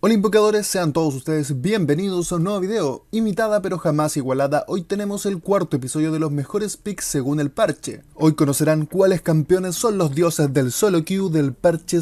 Hola invocadores, sean todos ustedes bienvenidos a un nuevo video. Imitada pero jamás igualada, hoy tenemos el cuarto episodio de los mejores picks según el parche. Hoy conocerán cuáles campeones son los dioses del solo queue del parche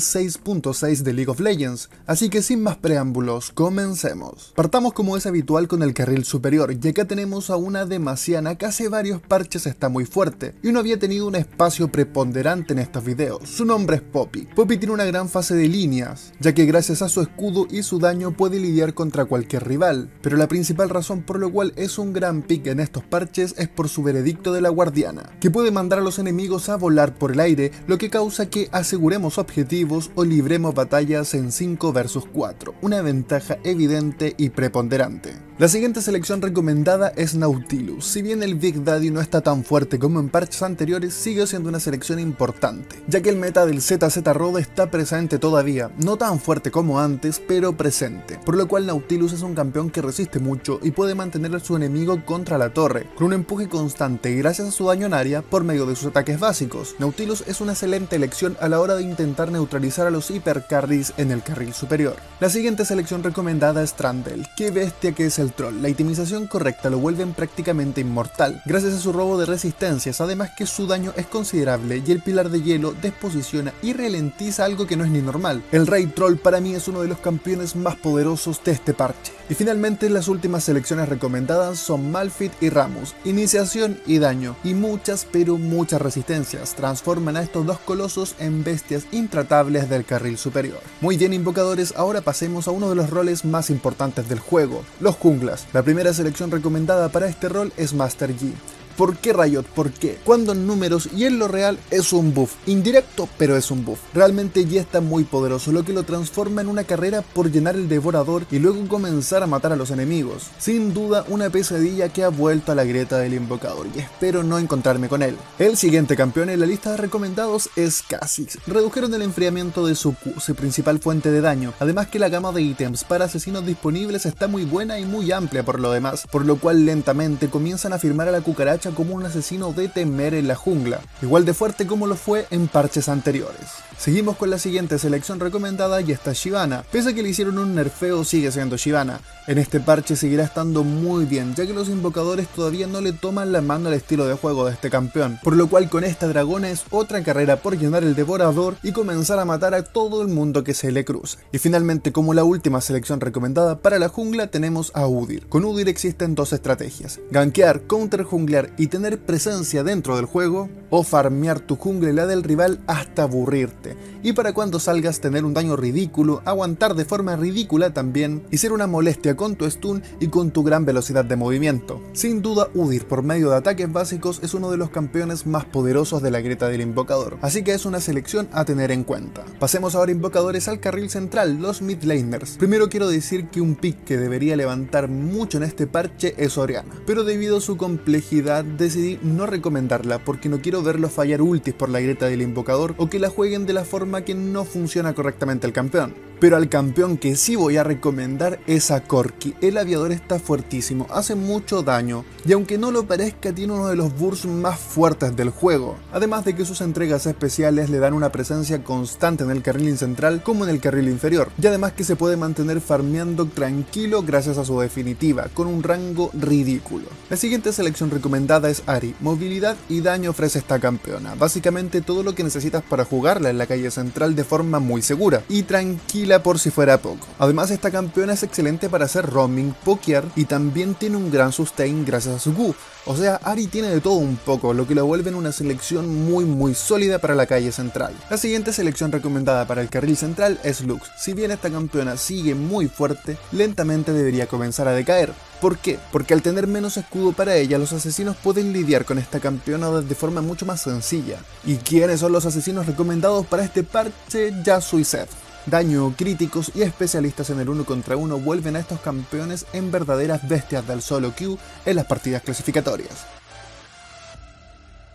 6.6 de League of Legends. Así que sin más preámbulos, comencemos. Partamos como es habitual con el carril superior, y acá tenemos a una demasiana que hace varios parches está muy fuerte, y no había tenido un espacio preponderante en estos videos. Su nombre es Poppy. Poppy tiene una gran fase de líneas, ya que gracias a su escudo y su daño puede lidiar contra cualquier rival, pero la principal razón por lo cual es un gran pick en estos parches es por su veredicto de la guardiana, que puede mandar a los enemigos a volar por el aire, lo que causa que aseguremos objetivos o libremos batallas en 5 vs 4, una ventaja evidente y preponderante. La siguiente selección recomendada es Nautilus. Si bien el Big Daddy no está tan fuerte como en parches anteriores, sigue siendo una selección importante, ya que el meta del ZZ Rod está presente todavía, no tan fuerte como antes, pero presente, por lo cual Nautilus es un campeón que resiste mucho y puede mantener a su enemigo contra la torre, con un empuje constante y gracias a su daño en área por medio de sus ataques básicos. Nautilus es una excelente elección a la hora de intentar neutralizar a los hipercarries en el carril superior. La siguiente selección recomendada es Trundle. Qué bestia que es el troll, la itemización correcta lo vuelven prácticamente inmortal, gracias a su robo de resistencias, además que su daño es considerable y el pilar de hielo desposiciona y ralentiza algo que no es ni normal. El Rey Troll para mí es uno de los campeones más poderosos de este parche. Y finalmente las últimas selecciones recomendadas son Malphite y Rammus, iniciación y daño, y muchas pero muchas resistencias, transforman a estos dos colosos en bestias intratables del carril superior. Muy bien invocadores, ahora pasemos a uno de los roles más importantes del juego, los junglas. La primera selección recomendada para este rol es Master Yi. ¿Por qué Riot? ¿Por qué? Cuando en números y en lo real es un buff, indirecto pero es un buff. Realmente Yi está muy poderoso, lo que lo transforma en una carrera por llenar el devorador y luego comenzar a matar a los enemigos. Sin duda una pesadilla que ha vuelto a la grieta del invocador y espero no encontrarme con él. El siguiente campeón en la lista de recomendados es Kha'Zix. Redujeron el enfriamiento de su Q, su principal fuente de daño, además que la gama de ítems para asesinos disponibles está muy buena y muy amplia por lo demás, por lo cual lentamente comienzan a firmar a la cucaracha como un asesino de temer en la jungla, igual de fuerte como lo fue en parches anteriores. Seguimos con la siguiente selección recomendada y esta es Shyvana. Pese a que le hicieron un nerfeo, sigue siendo Shyvana. En este parche seguirá estando muy bien, ya que los invocadores todavía no le toman la mano al estilo de juego de este campeón, por lo cual con esta dragona es otra carrera por llenar el devorador y comenzar a matar a todo el mundo que se le cruce. Y finalmente, como la última selección recomendada para la jungla, tenemos a Udyr. Con Udyr existen dos estrategias: gankear, counter junglear y tener presencia dentro del juego, o farmear tu jungla y la del rival hasta aburrirte, y para cuando salgas tener un daño ridículo, aguantar de forma ridícula también, y ser una molestia con tu stun y con tu gran velocidad de movimiento. Sin duda Udyr por medio de ataques básicos es uno de los campeones más poderosos de la grieta del invocador, así que es una selección a tener en cuenta. Pasemos ahora invocadores al carril central, los mid laners. Primero quiero decir que un pick que debería levantar mucho en este parche es Orianna, pero debido a su complejidad decidí no recomendarla porque no quiero verlo fallar ultis por la grieta del invocador o que la jueguen de la forma que no funciona correctamente el campeón. Pero al campeón que sí voy a recomendar es a Corki. El aviador está fuertísimo, hace mucho daño y aunque no lo parezca tiene uno de los bursts más fuertes del juego, además de que sus entregas especiales le dan una presencia constante en el carril central como en el carril inferior, y además que se puede mantener farmeando tranquilo gracias a su definitiva, con un rango ridículo. La siguiente selección recomendada es Ahri. Movilidad y daño ofrece esta campeona, básicamente todo lo que necesitas para jugarla en la calle central de forma muy segura y tranquila por si fuera poco. Además esta campeona es excelente para hacer roaming, pokear y también tiene un gran sustain gracias a su Q. O sea, Ahri tiene de todo un poco, lo que lo vuelve en una selección muy sólida para la calle central. La siguiente selección recomendada para el carril central es Lux. Si bien esta campeona sigue muy fuerte, lentamente debería comenzar a decaer. ¿Por qué? Porque al tener menos escudo para ella, los asesinos pueden lidiar con esta campeona de forma mucho más sencilla. ¿Y quiénes son los asesinos recomendados para este parche? Yasuo y Seth. Daño, críticos y especialistas en el 1 contra 1 vuelven a estos campeones en verdaderas bestias del solo queue en las partidas clasificatorias.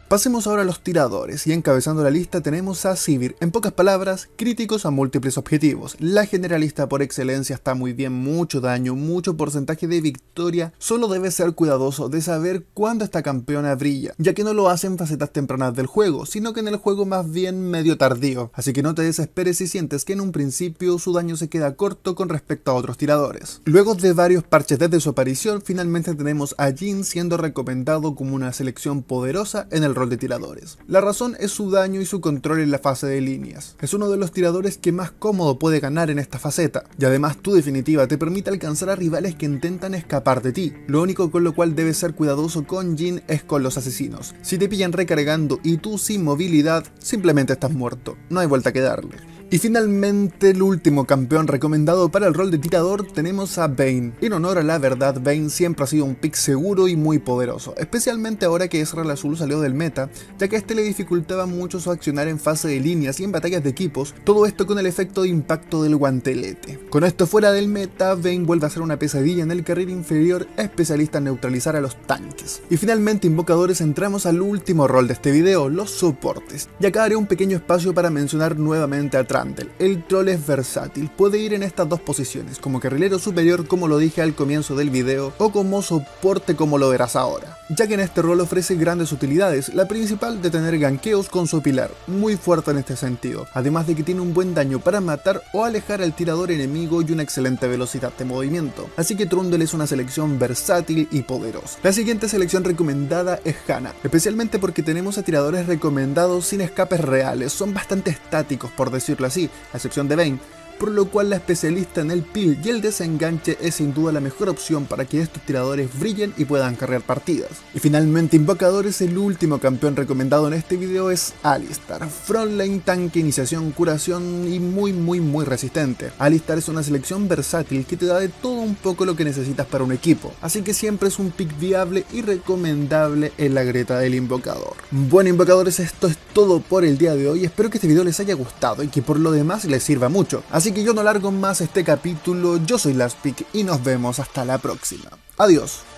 Pasemos ahora a los tiradores, y encabezando la lista tenemos a Sivir. En pocas palabras, críticos a múltiples objetivos. La generalista por excelencia está muy bien, mucho daño, mucho porcentaje de victoria. Solo debes ser cuidadoso de saber cuándo esta campeona brilla, ya que no lo hace en facetas tempranas del juego, sino que en el juego más bien medio tardío. Así que no te desesperes si sientes que en un principio su daño se queda corto con respecto a otros tiradores. Luego de varios parches desde su aparición, finalmente tenemos a Jhin siendo recomendado como una selección poderosa en el rol de tiradores. La razón es su daño y su control en la fase de líneas. Es uno de los tiradores que más cómodo puede ganar en esta faceta, y además tu definitiva te permite alcanzar a rivales que intentan escapar de ti. Lo único con lo cual debes ser cuidadoso con Jhin es con los asesinos. Si te pillan recargando y tú sin movilidad, simplemente estás muerto, no hay vuelta que darle. Y finalmente el último campeón recomendado para el rol de tirador tenemos a Vayne. En honor a la verdad, Vayne siempre ha sido un pick seguro y muy poderoso, especialmente ahora que Ezreal Azul salió del meta, ya que a este le dificultaba mucho su accionar en fase de líneas y en batallas de equipos, todo esto con el efecto de impacto del guantelete. Con esto fuera del meta, Vayne vuelve a ser una pesadilla en el carril inferior, especialista en neutralizar a los tanques. Y finalmente, invocadores, entramos al último rol de este video, los soportes. Y acá haré un pequeño espacio para mencionar nuevamente a Trundle. El troll es versátil, puede ir en estas dos posiciones, como carrilero superior como lo dije al comienzo del video, o como soporte como lo verás ahora, ya que en este rol ofrece grandes utilidades, la principal de tener gankeos con su pilar, muy fuerte en este sentido, además de que tiene un buen daño para matar o alejar al tirador enemigo y una excelente velocidad de movimiento, así que Trundle es una selección versátil y poderosa. La siguiente selección recomendada es Hanna, especialmente porque tenemos a tiradores recomendados sin escapes reales, son bastante estáticos por decirlo así, a excepción de Vayne, por lo cual la especialista en el peel y el desenganche es sin duda la mejor opción para que estos tiradores brillen y puedan carrear partidas. Y finalmente, invocadores, el último campeón recomendado en este video es Alistar, frontline, tanque, iniciación, curación y muy resistente. Alistar es una selección versátil que te da de todo un poco lo que necesitas para un equipo, así que siempre es un pick viable y recomendable en la grieta del invocador. Bueno, invocadores, esto es todo por el día de hoy, espero que este video les haya gustado y que por lo demás les sirva mucho. Así que yo no largo más este capítulo, yo soy Lastpick y nos vemos hasta la próxima. Adiós.